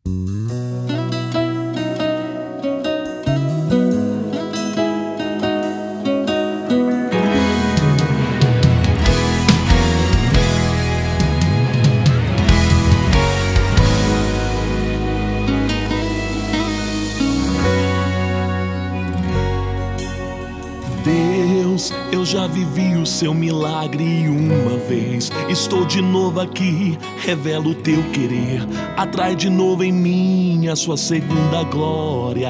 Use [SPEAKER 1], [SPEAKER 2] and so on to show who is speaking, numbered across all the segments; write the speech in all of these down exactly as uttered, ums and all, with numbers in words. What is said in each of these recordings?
[SPEAKER 1] Deus, eu já vivi o seu milagre uma vez. Estou de novo aqui, revelo o teu querer. Atrai de novo em mim a sua segunda glória.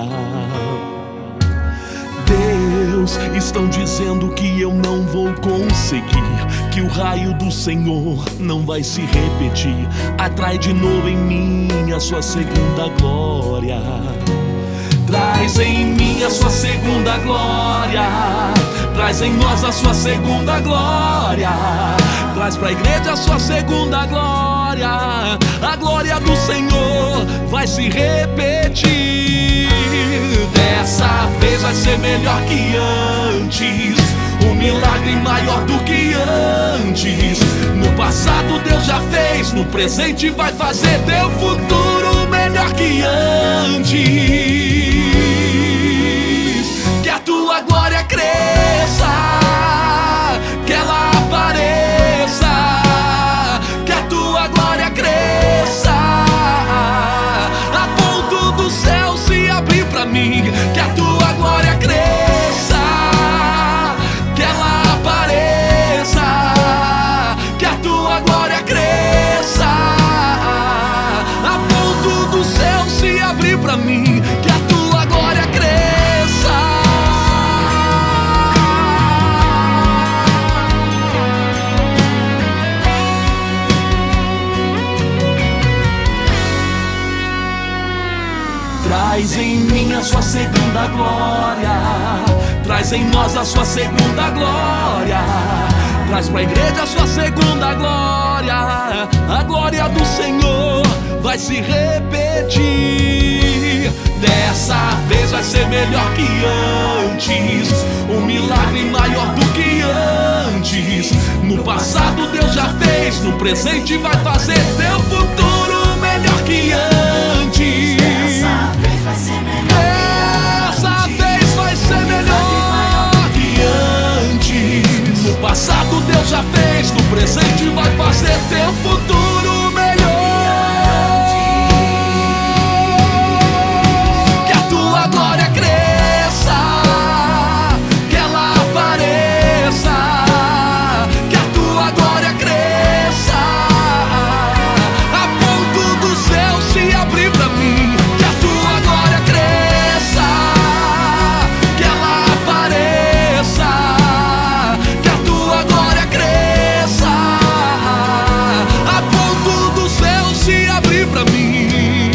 [SPEAKER 1] Deus, estão dizendo que eu não vou conseguir, que o raio do Senhor não vai se repetir. Atrai de novo em mim a sua segunda glória. Traz em mim a sua segunda glória. Traz em nós a sua segunda glória. Traz pra igreja a sua segunda glória. A glória do Senhor vai se repetir. Dessa vez vai ser melhor que antes. Um milagre maior do que antes. No passado Deus já fez, no presente vai fazer teu futuro melhor que antes. Que a tua glória cresça, que ela apareça, que a tua glória cresça, a ponto do céu se abrir pra mim. Que a tua glória cresça, que ela apareça, que a tua glória cresça, a ponto do céu se abrir pra mim. Que a tua glória cresça. Traz em mim a sua segunda glória. Traz em nós a sua segunda glória. Traz pra igreja a sua segunda glória. A glória do Senhor vai se repetir. Dessa vez vai ser melhor que antes. Um milagre maior do que antes. No passado Deus já fez, no presente vai fazer teu futuro melhor que antes.
[SPEAKER 2] Dessa vez vai ser melhor.
[SPEAKER 1] Dessa vez vai ser melhor que antes. No passado Deus já fez, no presente vai fazer teu futuro melhor. Que a tua glória cresça, que ela apareça, que a tua glória cresça, a ponto do céu se abrir pra mim. Que a tua glória cresça, que ela apareça, que a tua glória cresça, a ponto do céu se abrir pra mim.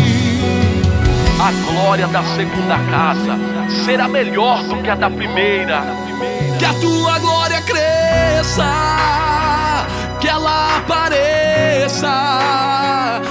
[SPEAKER 3] A glória da segunda casa será melhor do que a da primeira.
[SPEAKER 1] Que a tua glória cresça, que ela apareça,